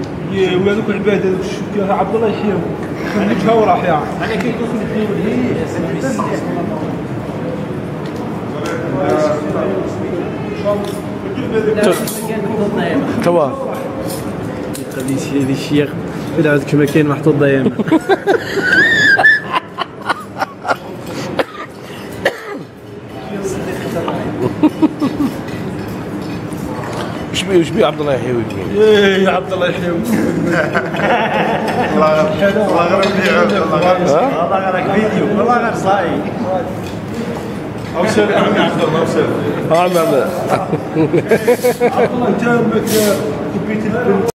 وهذوك العباد هذوك الشبكه عبد الله يحييهم خليتها وراح يعني انا كيكون في توا هذه الشيخ إذا عندك مكان محطوط دايما وش بيه عبد الله يحيي ايه عبد الله يحيي والله غير فيديو والله غير صايي او سير عمي عبد الله او سير عم عبد الله انت كبيت البنت